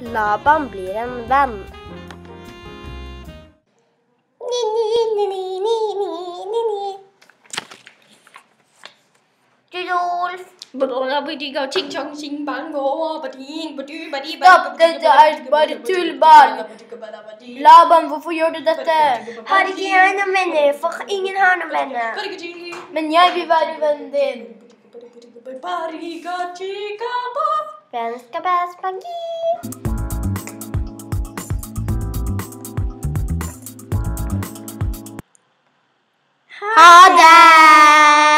Laban blir en venn. Rudolf. Stopp, dette er bare tullball. Laban, hvorfor gjør du dette? Har ikke jeg noen venner? For ingen har noen venner. Men jeg vil være vennen din. Vennskapsmagi. Ha det!